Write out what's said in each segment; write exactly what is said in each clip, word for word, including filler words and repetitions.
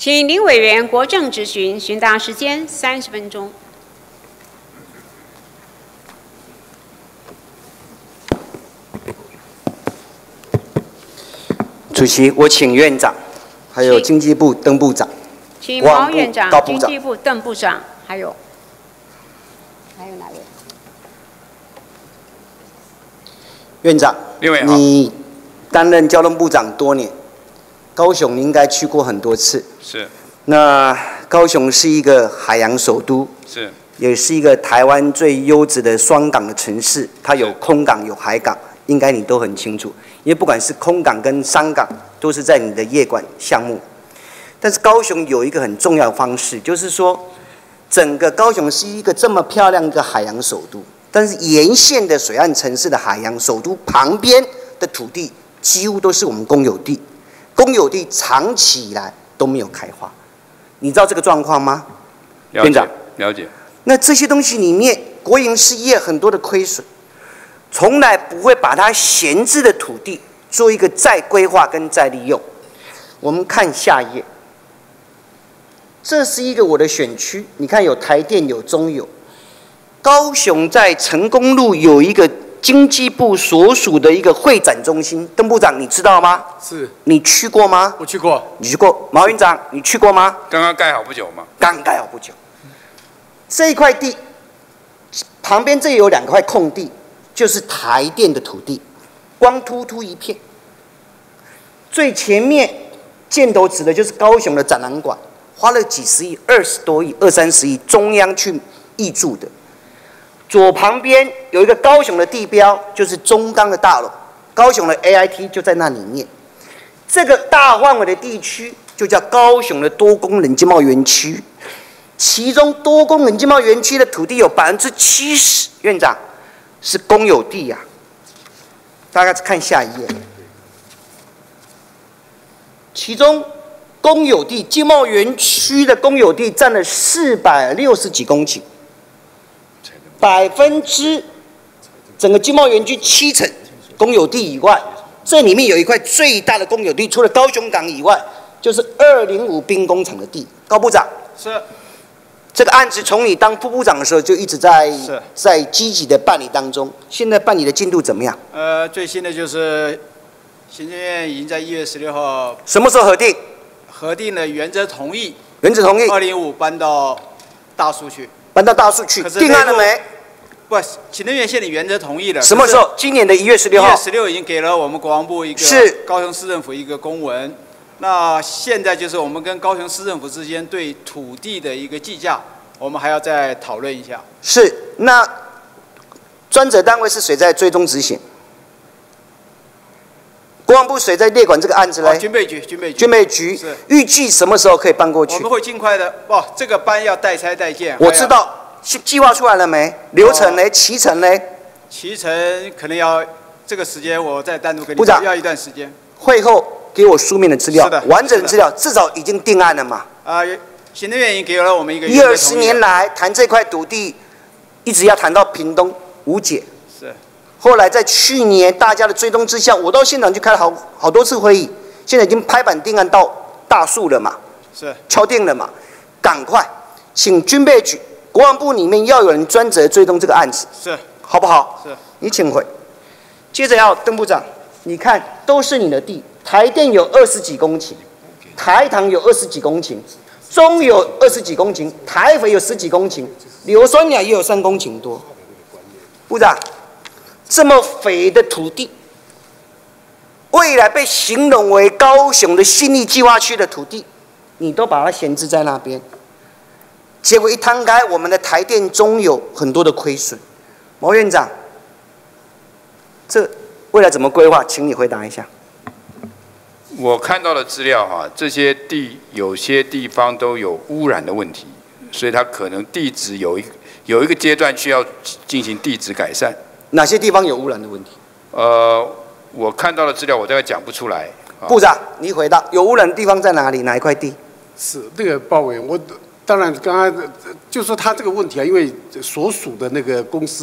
请林委员国政质询，询答时间三十分钟。 主席，我请院长，还有经济部邓部长， 请毛院长、经济部邓部长，还有还有哪位？ 院长， 另外你担任交通部长多年，高雄你应该去过很多次。 是。 那高雄是一个海洋首都， 是， 也是一个台湾最优质的双港的城市，它有空港有海港，应该你都很清楚。因为不管是空港跟商港，都是在你的业管项目。但是高雄有一个很重要的方式，就是说，整个高雄是一个这么漂亮的海洋首都，但是沿线的水岸城市的海洋首都旁边的土地，几乎都是我们公有地，公有地长期以来都没有开发。你知道这个状况吗？院长， 了解。 那这些东西里面，国营事业很多的亏损。从来不会把它闲置的土地做一个再规划跟再利用。我们看下一页，这是一个我的选区，你看有台电有中油，高雄在成功路有一个经济部所属的一个会展中心，邓部长你知道吗？ 是。 你去过吗？ 我去过。 你去过？毛院长你去过吗？ 刚刚盖好不久吗？ 刚盖好不久。这一块地旁边这有两块空地。就是台电的土地，光秃秃一片。最前面箭头指的就是高雄的展览馆，花了几十亿、二十多亿、二三十亿，中央去挹注的。左旁边有一个高雄的地标，就是中钢的大楼，高雄的 A I T 就在那里面。这个大范围的地区就叫高雄的多功能经贸园区，其中多功能经贸园区的土地有百分之七十，院长。是公有地呀、啊，大家看下一页。其中公有地经贸园区的公有地占了四百六十几公顷，百分之整个经贸园区七成公有地以外，这里面有一块最大的公有地，除了高雄港以外，就是二零五兵工厂的地。高部长是。 这个案子从你当副部长的时候就一直在在积极的办理当中，现在办理的进度怎么样？ 呃，最新的就是行政院已经在一月十六号什么时候核定？ 核定了原则同意， 原则同意。 二零五搬到大树去， 搬到大树去，定案了没？ 不，行政院现在原则同意了。 什么时候？今年的一月十六号。 一月十六已经给了我们国防部一个是高雄市政府一个公文。那现在就是我们跟高雄市政府之间对土地的一个计价，我们还要再讨论一下。 是，那专责单位是谁在追踪执行？国防部谁在列管这个案子呢？ 哦，军备局，军备局。 军备局是预计什么时候可以搬过去？ 我们会尽快的。哦，这个班要代拆代建。 我知道，计划出来了没？流程呢？期程呢？ 期程可能要这个时间，我再单独跟你部长要一段时间。 会后给我书面的资料， 是的， 完整的资料，至少已经定案了嘛？ 啊，行政院已经给了我们一个一二十年来谈这块土地，一直要谈到屏东无解。 是。 后来在去年大家的追踪之下，我到现场去开了好好多次会议，现在已经拍板定案到大树了嘛？ 是。 敲定了嘛？赶快，请军备局、国防部里面要有人专责追踪这个案子， 是， 好不好？ 是。 你请回。接着要邓部长，你看都是你的地，台电有二十几公顷，台糖有二十几公顷。中有二十几公顷，台肥有十几公顷，硫酸钾也有三公顷多。部长，这么肥的土地，未来被形容为高雄的新力计划区的土地，你都把它闲置在那边，结果一摊开，我们的台电中有很多的亏损。毛院长，这未来怎么规划？请你回答一下。 我看到的资料哈，这些地有些地方都有污染的问题，所以它可能地质有一有一个阶段需要进行地质改善。 哪些地方有污染的问题？ 呃，我看到的资料我大概讲不出来。 部长，你回答有污染的地方在哪里？哪一块地？ 是那个鲍委员，我当然刚刚就说他这个问题啊，因为所属的那个公司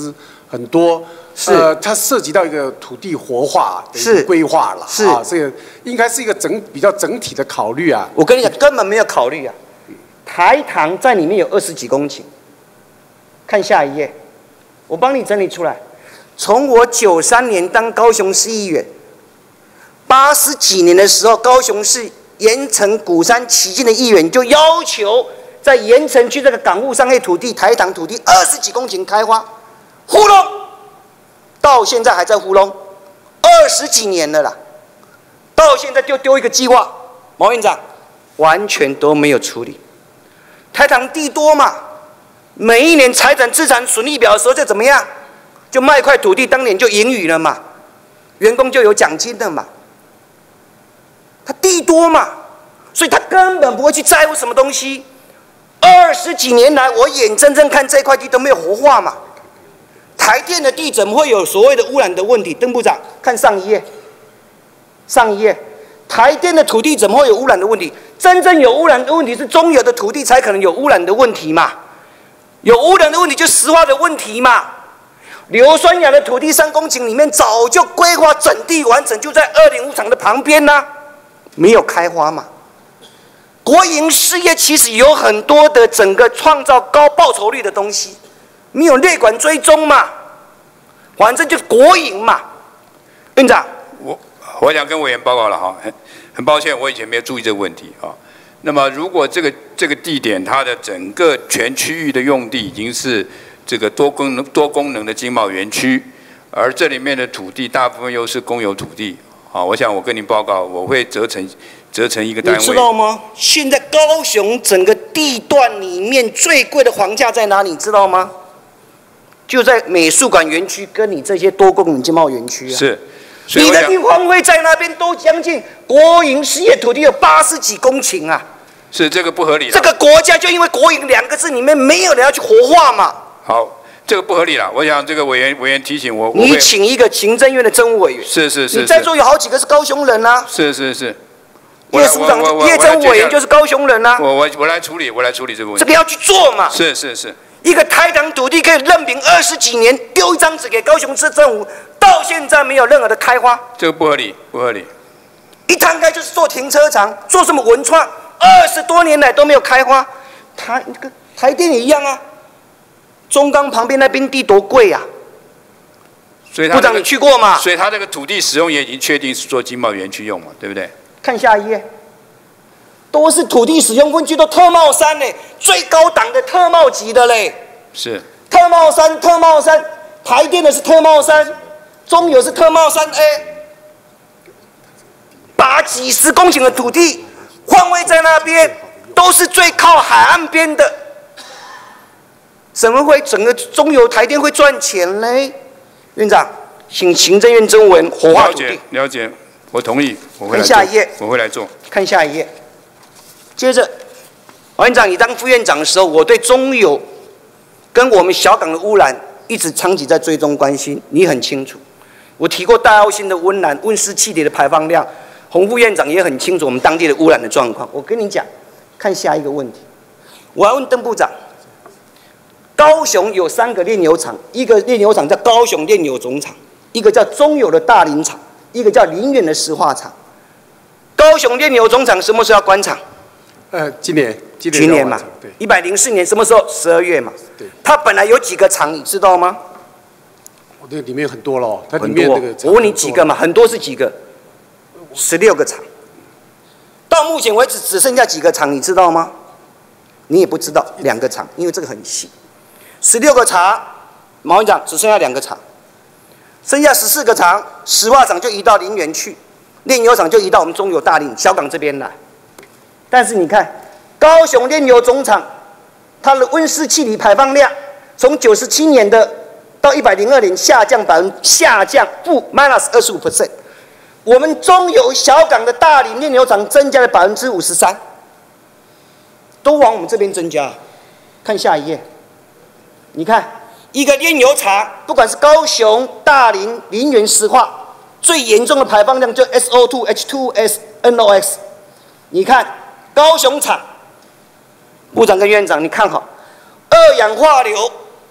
很多， 是呃，它涉及到一个土地活化的一是个规划了， 是啊，这个应该是一个整比较整体的考虑啊。 我跟你讲，根本没有考虑啊。台糖在里面有二十几公顷，看下一页，我帮你整理出来。从我九三年当高雄市议员，八十几年的时候，高雄市盐城鼓山旗津的议员就要求在盐城区这个港务商业土地、台糖土地二十几公顷开发，糊弄，到现在还在糊弄，二十几年了啦，到现在就丢一个计划，毛院长完全都没有处理。台糖地多嘛，每一年财产资产损益表的时候就怎么样？就卖块土地，当年就盈余了嘛，员工就有奖金的嘛。他地多嘛，所以他根本不会去在乎什么东西。二十几年来，我眼睁睁看这块地都没有活化嘛。台电的地怎么会有所谓的污染的问题？邓部长，看上一页，上一页，台电的土地怎么会有污染的问题？真正有污染的问题是中油的土地才可能有污染的问题嘛。有污染的问题就是石化的问题嘛。硫酸亚的土地三公顷里面早就规划整地完成，就在二零五厂的旁边呢、啊，没有开花嘛。国营事业其实有很多的整个创造高报酬率的东西，没有列管追踪嘛，反正就是国营嘛。院长， 我我想跟委员报告了哈，很很抱歉，我以前没有注意这个问题啊。那么如果这个这个地点它的整个全区域的用地已经是这个多功能多功能的经贸园区，而这里面的土地大部分又是公有土地，啊，我想我跟您报告，我会折成折成一个单位。 你知道吗？现在高雄整个地段里面最贵的房价在哪里？你知道吗？就在美术馆园区跟你这些多功能经贸园区啊。 是。 你的地荒废在那边都将近国营事业土地有八十几公顷啊。 是这个不合理。 这个国家就因为国营两个字里面没有人要去活化嘛。 好，这个不合理了。我想这个委员委员提醒我， 你请一个行政院的政务委员。 是是是。 你在座有好几个是高雄人啊。 是是是。 叶署长、叶政务委员就是高雄人啊。 我我我来处理，我来处理这个问题。 这个要去做嘛。 是是是。 一个台糖土地可以任凭二十几年，丢一张纸给高雄市政府，到现在没有任何的开花。 这个不合理，不合理。 一摊开就是做停车场，做什么文创，二十多年来都没有开花。台那个台电也一样啊。中钢旁边那边地多贵啊！ 所以、 部长你去过吗？ 所以他这个土地使用也已经确定是做经贸园区用嘛，对不对？ 看下一页，都是土地使用分区，都特茂山嘞，最高档的特茂级的嘞。 是。 特茂山，特茂山，台电的是特茂山，中油是特茂山 A， 把几十公顷的土地换位在那边，都是最靠海岸边的。怎么会整个中油台电会赚钱嘞？院长，请行政院政务委员活化土地。 了解，了解，我同意，我会来做。看下一页， 我会来做。 看下一页。接着，王院长，你当副院长的时候，我对中油跟我们小港的污染一直长期在追踪关心，你很清楚。我提过大澳新的温染温室气体的排放量，洪副院长也很清楚我们当地的污染的状况。我跟你讲，看下一个问题，我要问邓部长。高雄有三个炼油厂，一个炼油厂叫高雄炼油总厂，一个叫中油的大林厂，一个叫林园的石化厂。高雄炼油总厂什么时候要关厂？ 呃，今年， 今年, 今年嘛，对，一百零四年什么时候？十二月嘛。对。它本来有几个厂，你知道吗？ 哦，这里面很多了，它里面这个。 我问你几个嘛？很多是几个？十六个厂。到目前为止只剩下几个厂，你知道吗？你也不知道，两个厂，因为这个很细。十六个厂，毛院长只剩下两个厂，剩下十四个厂，石化厂就移到林园去，炼油厂就移到我们中油大林小港这边来。但是你看，高雄炼油总厂，它的温室气体排放量从九十七年的到一百零二年下降百分下降负 minus 二十五 percent， 我们中油小港的大林炼油厂增加了百分之五十三，都往我们这边增加。看下一页。你看，一个炼油厂，不管是高雄、大林、林园石化，最严重的排放量就 S O 二、H 二 S、N O X。你看高雄厂，部长跟院长，你看好，二氧化硫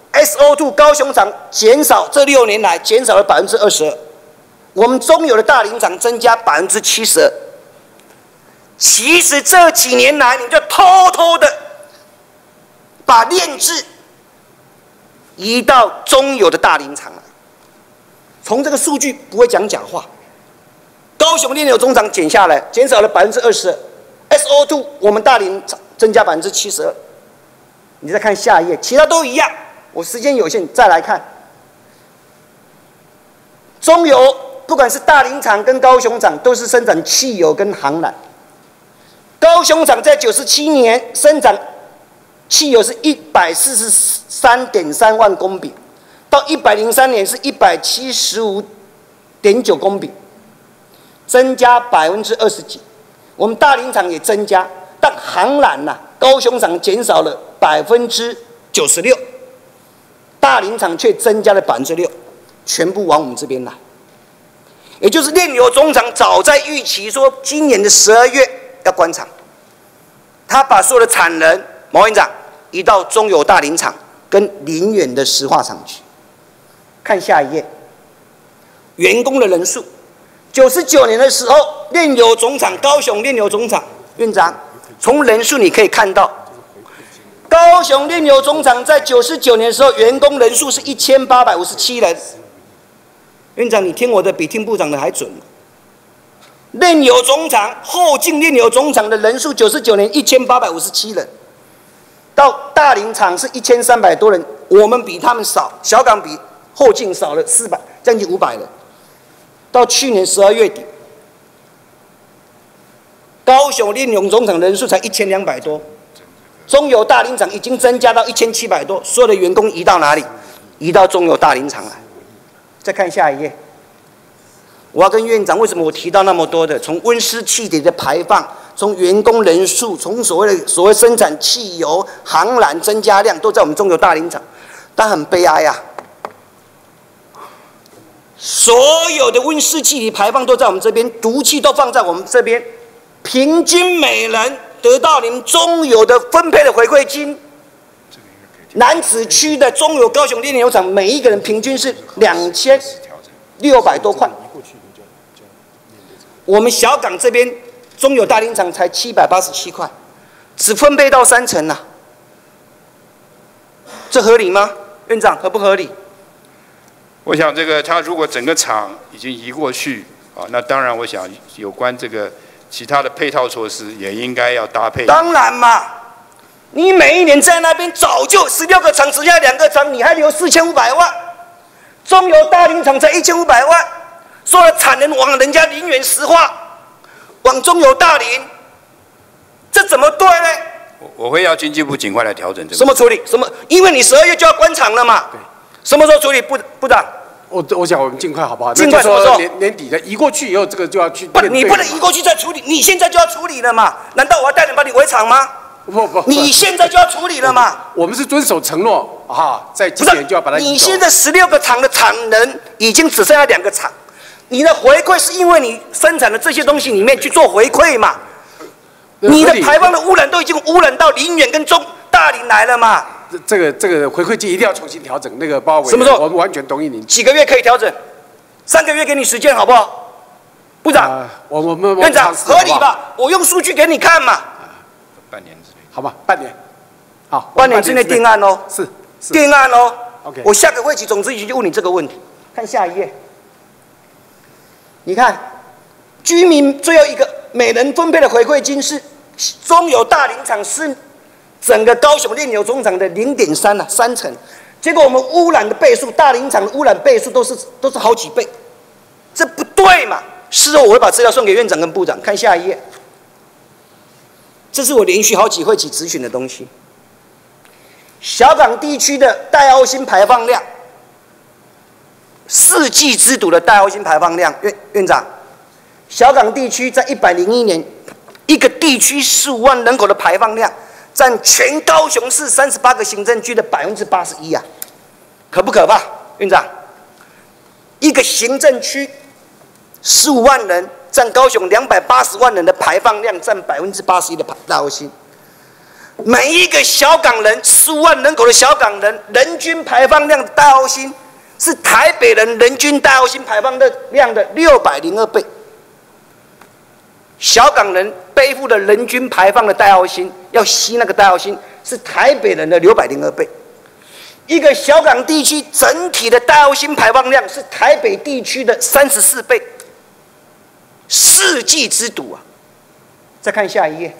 S O 二 高雄厂减少，这六年来减少了百分之二十二，我们中油的大林厂增加百分之七十二。其实这几年来，你就偷偷的把炼制移到中油的大林厂来。从这个数据不会讲假话。高雄炼油总厂减下来，减少了百分之二十二 ，S O 二 我们大林厂增加百分之七十二。你再看下一页，其他都一样。我时间有限，再来看中油，不管是大林厂跟高雄厂，都是生产汽油跟航燃。高雄厂在九十七年生产汽油是一百四十三点三万公丙，到一百零三年是一百七十五点九公丙，增加百分之二十几。我们大林厂也增加，但航燃呐，高雄厂减少了百分之九十六。大林厂却增加了百分之六，全部往我们这边来，也就是炼油总厂早在预期说今年的十二月要关厂，他把所有的产能，毛院长移到中油大林厂跟林远的石化厂去。看下一页，员工的人数，九十九年的时候，炼油总厂高雄炼油总厂院长，从人数你可以看到。高雄炼油总厂在九十九年的时候，员工人数是一千八百五十七人。院长，你听我的比听部长的还准。炼油总厂后进炼油总厂的人数，九十九年一千八百五十七人，到大林厂是一千三百多人，我们比他们少，小港比后进少了四百，将近五百人。到去年十二月底，高雄炼油总厂人数才一千两百多。中油大林厂已经增加到一千七百多，所有的员工移到哪里？移到中油大林厂来。再看下一页，我要跟院长，为什么我提到那么多的？从温室气体的排放，从员工人数，从所谓的所谓生产汽油、航燃增加量，都在我们中油大林厂。但很悲哀啊，所有的温室气体排放都在我们这边，毒气都放在我们这边，平均每人得到你们中油的分配的回馈金，楠梓区的中油高雄炼油厂每一个人平均是两千六百多块。我们小港这边中油大林厂才七百八十七块，只分配到三成啊，这合理吗？院长，合不合理？ 我想这个他如果整个厂已经移过去啊，那当然我想有关这个其他的配套措施也应该要搭配。 当然嘛，你每一年在那边早就十六个厂，只剩下两个厂，你还留四千五百万。中油大林厂才一千五百万，所有的产能往人家林远石化，往中油大林，这怎么对呢？ 我我会要经济部尽快来调整这个。 什么处理？什么？因为你十二月就要关厂了嘛。对。什么时候处理？部部长？ 我我想我们尽快好不好？ 尽快什么时候？ 年年底的移过去以后，这个就要去。 不，你不能移过去再处理，你现在就要处理了嘛？难道我要带人把你围场吗？ 不不， 你现在就要处理了嘛？ 我们是遵守承诺啊，在今年就要把它移走。 你现在十六个厂的产能已经只剩下两个厂，你的回馈是因为你生产的这些东西里面去做回馈嘛？你的排放的污染都已经污染到林远跟中大林来了嘛？ 这这个这个回馈金一定要重新调整，那个包围。 什么时候？ 我们完全同意您。 几个月可以调整？三个月给你时间好不好？部长， 呃、我我们院长合理吧？我用数据给你看嘛。 半年之内， 好吧，半年。好， 半年之内定案哦。 是。是定案哦。 OK。 我下个会期总支局就问你这个问题。看下一页。你看，居民最后一个每人分配的回馈金是中油大林厂是整个高雄炼油总厂的零点三啊，三成。结果我们污染的倍数，大林厂的污染倍数都是都是好几倍，这不对嘛？事后我会把资料送给院长跟部长。看下一页，这是我连续好几会期咨询的东西。小港地区的戴奥辛排放量，四季之毒的戴奥辛排放量，院院长，小港地区在一百零一年，一个地区十五万人口的排放量，占全高雄市三十八个行政区的百分之八十一啊，可不可怕？院长，一个行政区十五万人，占高雄两百八十万人的排放量，占百分之八十一的戴奥辛。 每一个小港人，十五万人口的小港人，人均排放量的大澳星是台北人人均大澳星排放的量的六百零二倍。小港人背负的人均排放的大澳星，要吸那个大澳星是台北人的六百零二倍。一个小港地区整体的大澳星排放量是台北地区的三十四倍，世纪之堵啊！再看下一页，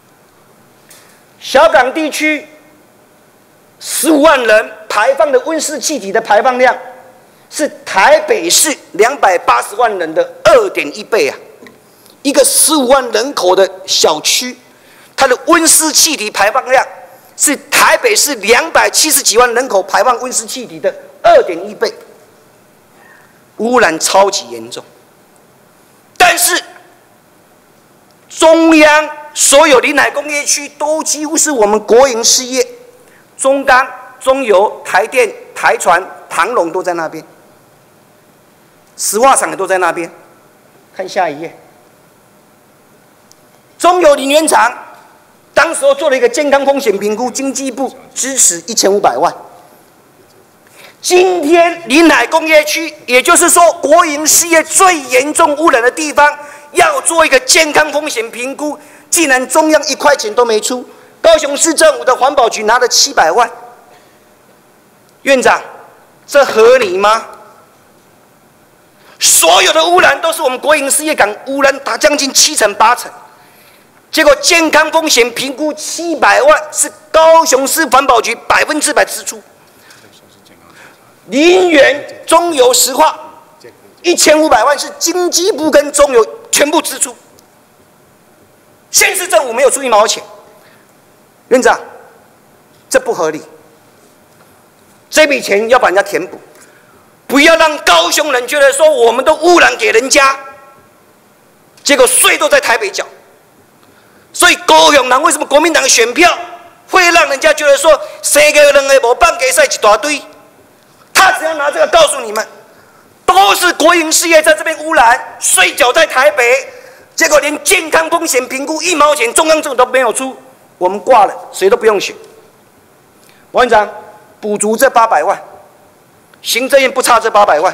小港地区十五万人排放的温室气体的排放量是台北市两百八十万人的二点一倍啊！一个十五万人口的小区，它的温室气体排放量是台北市两百七十几万人口排放温室气体的二点一倍，污染超级严重。但是，中央所有临海工业区都几乎是我们国营事业，中钢、中油、台电、台船、唐龙都在那边，石化厂也都在那边。看下一页，中油林园厂。当时候做了一个健康风险评估，经济部支持一千五百万。今天临海工业区，也就是说国营事业最严重污染的地方，要做一个健康风险评估，竟然中央一块钱都没出，高雄市政府的环保局拿了七百万。院长，这合理吗？所有的污染都是我们国营事业港污染，达将近七成八成。结果健康风险评估七百万是高雄市环保局百分之百支出，林园、中油、石化一千五百万是经济部跟中油全部支出，县市政府没有出一毛钱。院长，这不合理，这笔钱要把人家填补，不要让高雄人觉得说我们都污染给人家，结果税都在台北缴。所以高雄人为什么国民党的选票会让人家觉得说生个人的无办给赛一大堆？他只要拿这个告诉你们，都是国营事业在这边污染，税缴在台北，结果连健康风险评估一毛钱中央政府都没有出，我们挂了，谁都不用选。王院长，补足这八百万，行政院不差这八百万，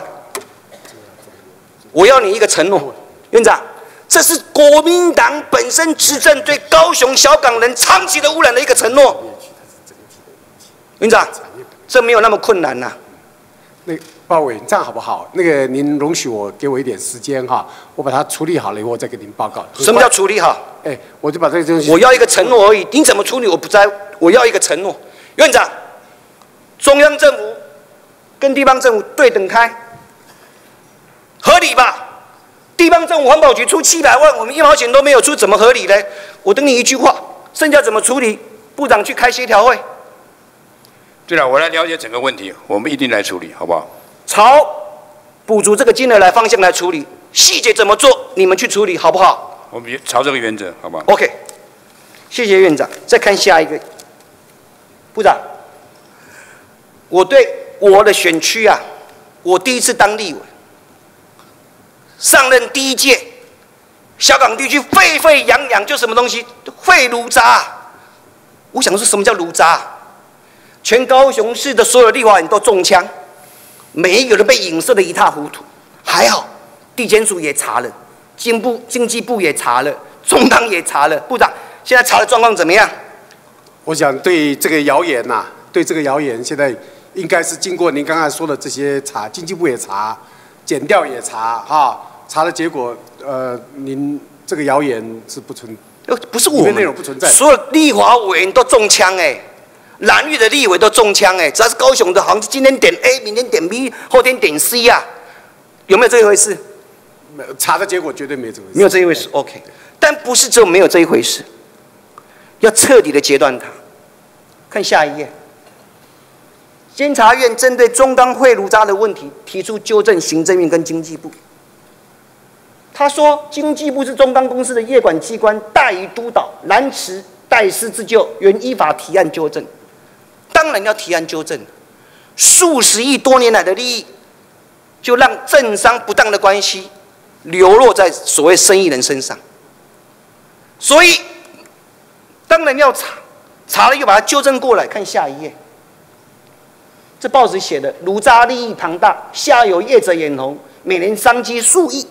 我要你一个承诺，院长。这是国民党本身执政对高雄小港人长期的污染的一个承诺。院长，这没有那么困难呐、啊。 那报委这样好不好？那个您容许我给我一点时间哈，我把它处理好了以后我再给您报告。 什么叫处理好？ 哎，我就把这个东西。 我要一个承诺而已，你怎么处理我不在，我要一个承诺。院长，中央政府跟地方政府对等开，合理吧？地方政府环保局出七百万，我们一毛钱都没有出，怎么合理呢？我等你一句话，剩下怎么处理？部长去开协调会。 对了，我来了解整个问题，我们一定来处理，好不好？ 朝补足这个金额来方向来处理，细节怎么做，你们去处理，好不好？ 我们朝这个原则，好不好 ？OK， 谢谢院长。再看下一个，部长，我对我的选区啊，我第一次当立委。上任第一届，小港地区沸沸扬扬，就什么东西废炉渣。我想说什么叫炉渣？全高雄市的所有立法委员都中枪，每一个都被影射得一塌糊涂。还好，地检署也查了，经部经济部也查了，中钢也查了。部长，现在查的状况怎么样？ 我想对这个谣言呐、啊，对这个谣言，现在应该是经过您刚才说的这些查，经济部也查。检调也查哈，查的结果，呃，您这个谣言是不存， 不是我们内容不存在， 所有立法委员都中枪哎，蓝绿的立委都中枪哎，只要是高雄的，好像今天点 A， 明天点 B， 后天点 C 啊，有没有这一回事？ 查的结果绝对没这回事， 没有这一回事 ，OK。但不是只有没有这一回事，要彻底的截断它。看下一页。监察院针对中钢废炉渣的问题提出纠正行政院跟经济部。他说，经济部是中钢公司的业管机关，怠于督导，难辞怠失自救，原依法提案纠正。当然要提案纠正，数十亿多年来的利益，就让政商不当的关系流落在所谓生意人身上。所以，当然要查， 查了又把它纠正过来。看下一页，这报纸写的，儒渣利益庞大，下游业者眼红，每年商机数亿，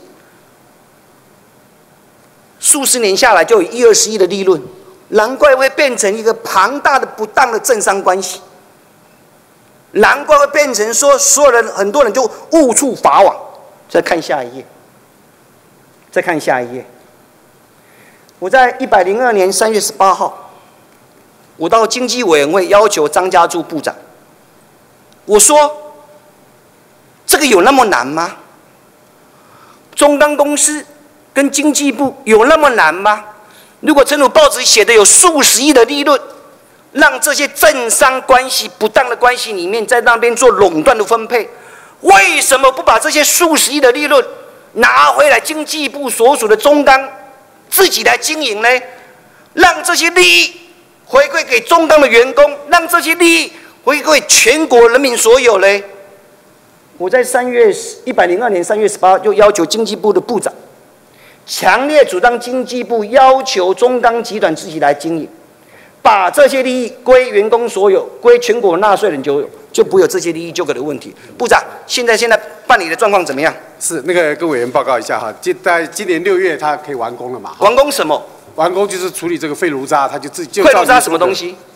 数十年下来就有一二十亿的利润，难怪会变成一个庞大的不当的政商关系，难怪会变成说所有人很多人就误触法网。再看下一页，再看下一页。我在一百零二年三月十八号，我到经济委员会要求张家柱部长，我说：“这个有那么难吗？中钢公司跟经济部有那么难吗？如果政府报纸写的有数十亿的利润，让这些政商关系不当的关系里面在那边做垄断的分配，为什么不把这些数十亿的利润拿回来经济部所属的中钢自己来经营呢？让这些利益回馈给中钢的员工，让这些利益回馈全国人民所有呢？”我在三月一百零二年三月十八号就要求经济部的部长，强烈主张经济部要求中钢集团自己来经营，把这些利益归员工所有，归全国纳税人就有，就不会有这些利益纠葛的问题。部长，现在现在办理的状况怎么样？ 是那个跟委员报告一下哈，今在今年六月它可以完工了嘛？ 完工什么？ 完工就是处理这个废炉渣，它就自就废炉渣什么东西？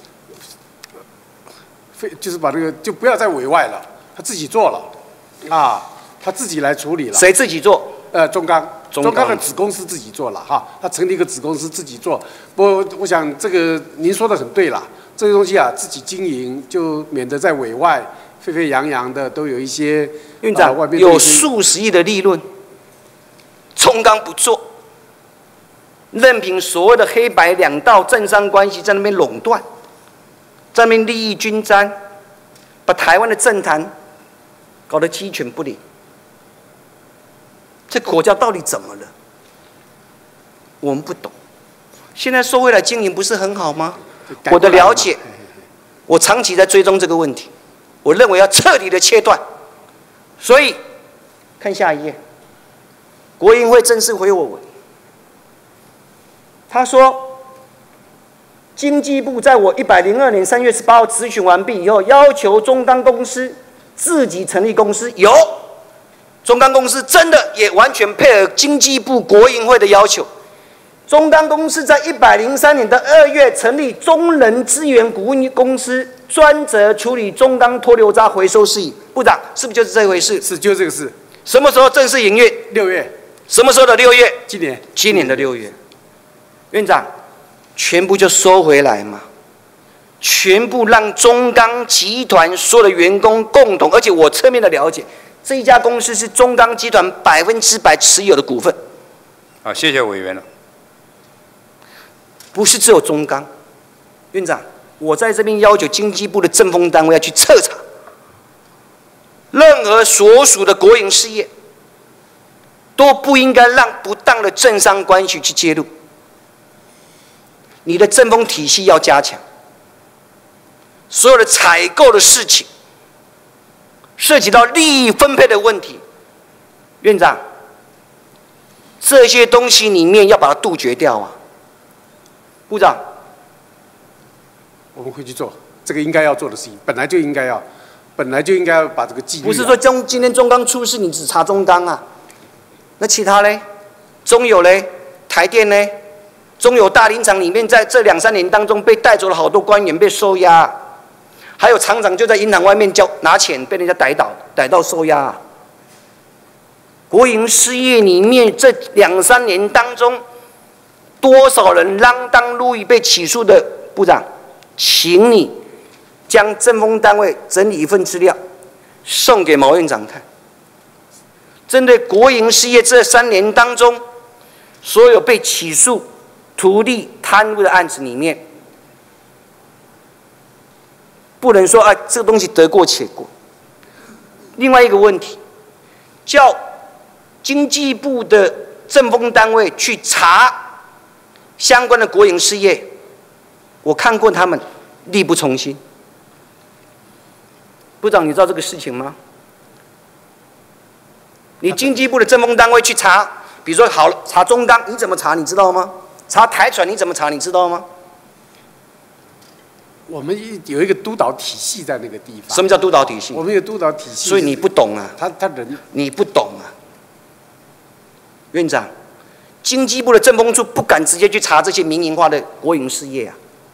废就是把这个就不要再委外了，他自己做了。啊，他自己来处理了。 谁自己做？ 呃，中钢， 中钢的子公司自己做了哈，他成立一个子公司自己做。不过，我想这个您说的很对啦，这个东西啊，自己经营就免得在委外沸沸扬扬的，都有一些院长、呃、有数十亿的利润，中钢不做，任凭所谓的黑白两道政商关系在那边垄断，在那边利益均沾，把台湾的政坛搞得鸡犬不宁，这国家到底怎么了？我们不懂。现在收回来经营不是很好吗？我的了解，我长期在追踪这个问题，我认为要彻底的切断。所以，看下一页，国营会正式回我文，他说，经济部在我一百零二年三月十八号咨询完毕以后，要求中钢公司自己成立公司，有中钢公司真的也完全配合经济部国营会的要求。中钢公司在一百零三年的二月成立中人资源股份公司，专责处理中钢脱硫渣回收事宜。部长，是不是就是这回事？ 是，就这个事。 什么时候正式营运？ 六月。 什么时候的六月？ 今年。 今年的六月。院长，全部就收回来嘛。全部让中钢集团所有的员工共同，而且我侧面的了解，这一家公司是中钢集团百分之百持有的股份。 好，谢谢委员了。 不是只有中钢，院长，我在这边要求经济部的政风单位要去彻查，任何所属的国营事业都不应该让不当的政商关系去介入。你的政风体系要加强。所有的采购的事情，涉及到利益分配的问题，院长，这些东西里面要把它杜绝掉啊！部长， 我们会去做这个应该要做的事情，本来就应该要，本来就应该要把这个纪律、啊。 不是说中今天中钢出事，你只查中钢啊？那其他嘞？中油嘞？台电嘞？中油大林厂里面，在这两三年当中被带走了好多官员，被收押。还有厂长就在银行外面交拿钱，被人家逮到，逮到收押、啊。国营事业里面这两三年当中，多少人锒铛入狱被起诉的？部长，请你将政风单位整理一份资料，送给毛院长看。针对国营事业这三年当中，所有被起诉图利贪污的案子里面。不能说啊，这个东西得过且过。另外一个问题，叫经济部的政风单位去查相关的国营事业，我看过他们力不从心。部长，你知道这个事情吗？你经济部的政风单位去查，比如说好查中钢，你怎么查？你知道吗？查台船你怎么查？你知道吗？ 我们一有一个督导体系在那个地方。 什么叫督导体系？ 我们有督导体系。 所以你不懂啊。 他他人你不懂啊，院长，经济部的政风处不敢直接去查这些民营化的国营事业啊。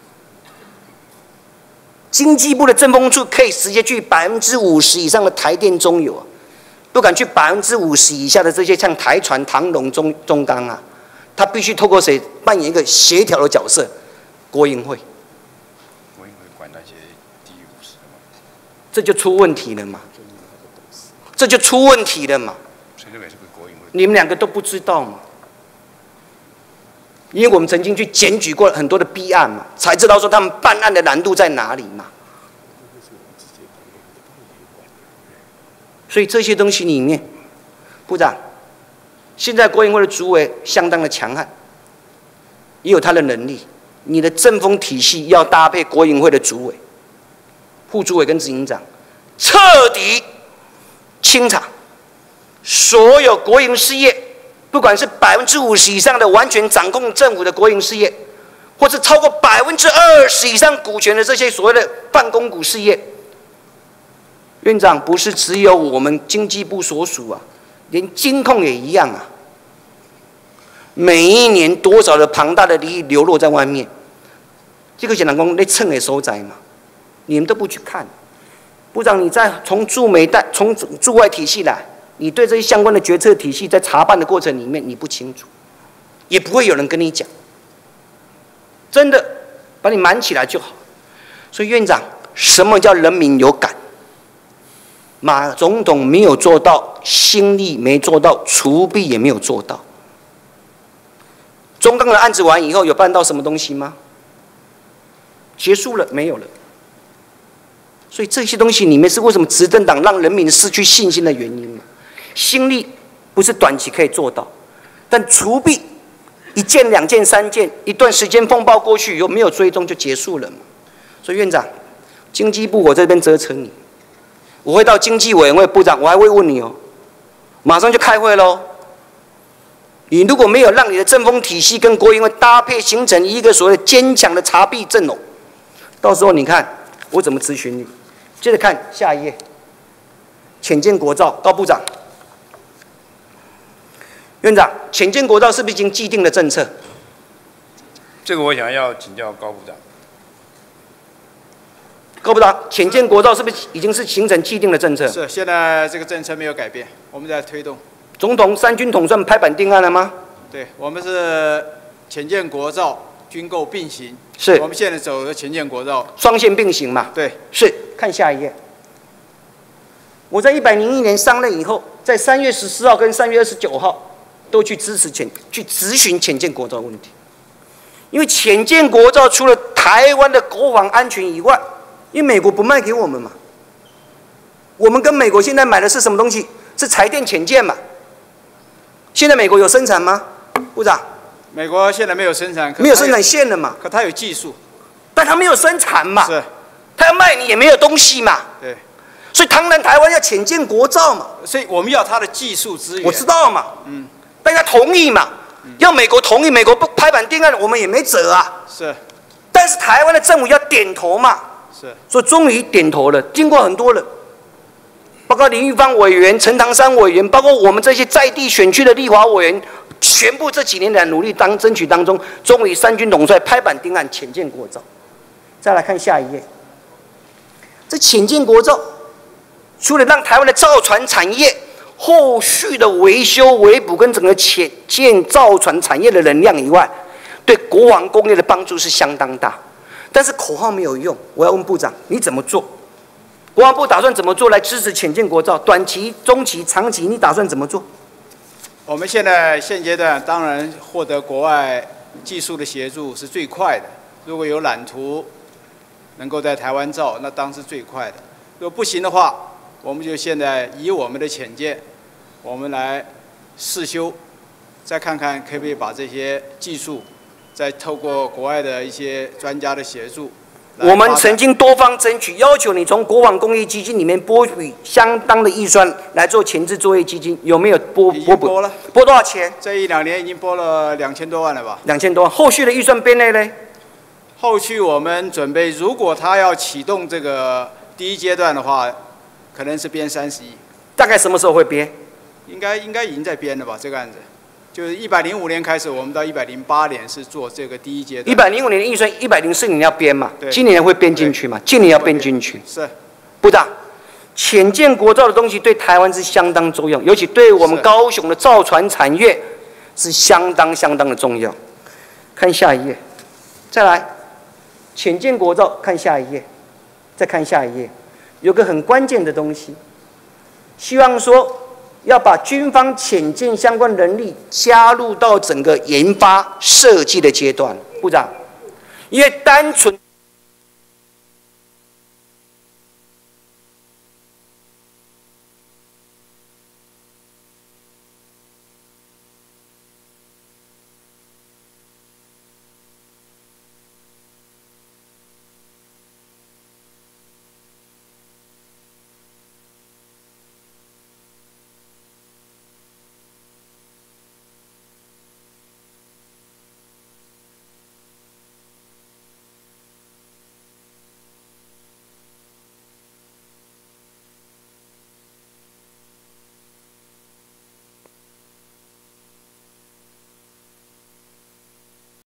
经济部的政风处可以直接去百分之五十以上的台电、中油啊，不敢去百分之五十以下的这些像台船、唐龙、中中钢啊，他必须透过谁扮演一个协调的角色？国营会。 国营会管那些低于五十的吗？ 这就出问题了嘛，这就出问题了嘛。 所以这个也是国营会。 你们两个都不知道嘛？因为我们曾经去检举过很多的弊案嘛，才知道说他们办案的难度在哪里嘛。所以这些东西里面，部长，现在国营会的主委相当的强悍，也有他的能力。你的政风体系要搭配国营会的主委、副主委跟执行长，彻底清查所有国营事业。不管是百分之五十以上的完全掌控政府的国营事业，或是超过百分之二十以上股权的这些所谓的办公股事业，院长不是只有我们经济部所属啊，连金控也一样啊。每一年多少的庞大的利益流落在外面，这个简单讲，在蹭的所在嘛，你们都不去看。部长，你在从驻美代从驻外体系来。你对这些相关的决策体系在查办的过程里面你不清楚，也不会有人跟你讲，真的把你瞒起来就好。所以院长，什么叫人民有感？马总统没有做到，心力没做到，除弊也没有做到。中钢的案子完以后，有办到什么东西吗？结束了，没有了。所以这些东西里面是为什么执政党让人民失去信心的原因嘛？心力不是短期可以做到，但除弊一件、两件、三件，一段时间风暴过去以后没有追踪就结束了嘛。所以院长，经济部我这边责成你，我会到经济委员会部长，我还会问你哦，马上就开会喽。你如果没有让你的政风体系跟国营会搭配，形成一个所谓的坚强的查弊阵容，到时候你看我怎么咨询你。接着看下一页，潜舰国造，高部长。院长，潜舰国造是不是已经既定的政策？ 这个我想要请教高部长。 高部长，潜舰国造是不是已经是形成既定的政策？ 是，现在这个政策没有改变，我们在推动。 总统三军统帅拍板定案了吗？ 对，我们是潜舰国造军购并行。 是。 我们现在走的潜舰国造。 双线并行嘛？ 对。 是。看下一页。我在一百零一年上任以后，在三月十四号跟三月二十九号。都去支持潜去咨询潜舰国造的问题，因为潜舰国造除了台湾的国防安全以外，因为美国不卖给我们嘛，我们跟美国现在买的是什么东西？是柴电潜舰嘛？现在美国有生产吗？部长？ 美国现在没有生产， 没有生产线了嘛？ 可它有技术， 但它没有生产嘛？ 是， 它要卖你也没有东西嘛？ 对。 所以当然台湾要潜舰国造嘛， 所以我们要它的技术资源。 我知道嘛， 嗯。 大家同意嘛？要美国同意，美国不拍板定案，我们也没辙啊。 是。 但是台湾的政府要点头嘛。 是。 所以终于点头了。经过很多人，包括林玉芳委员、陈唐山委员，包括我们这些在地选区的立法委员，全部这几年来努力当争取当中，终于三军统帅拍板定案，潜舰国造。再来看下一页，这潜舰国造，除了让台湾的造船产业后续的维修维补跟整个潜舰造船产业的能量以外，对国防工业的帮助是相当大。但是口号没有用，我要问部长，你怎么做？国防部打算怎么做来支持潜舰国造？短期、中期、长期，你打算怎么做？ 我们现在现阶段当然获得国外技术的协助是最快的。如果有蓝图能够在台湾造，那当然是最快的。如果不行的话，我们就现在以我们的潜舰，我们来试修，再看看可不可以把这些技术，再透过国外的一些专家的协助。 我们曾经多方争取，要求你从国防工业基金里面拨取相当的预算来做前置作业基金，有没有拨？ 已经拨了。 拨多少钱？ 这一两年已经拨了两千多万了吧？ 两千多万，后续的预算编内嘞？ 后续我们准备，如果他要启动这个第一阶段的话，可能是编三十亿。 大概什么时候会编？ 应该应该已经在编了吧？这个案子，就是一百零五年开始，我们到一百零八年是做这个第一阶段。 一百零五年的预算，一百零四年要编嘛？ 对。 今年会编进去嘛？今年要编进去。 是。 部长，潜舰国造的东西对台湾是相当重要，尤其对我们高雄的造船产业是相当相当的重要。看下一页，再来，潜舰国造，看下一页，再看下一页，有个很关键的东西，希望说要把军方潜舰相关能力加入到整个研发设计的阶段。部长，因为单纯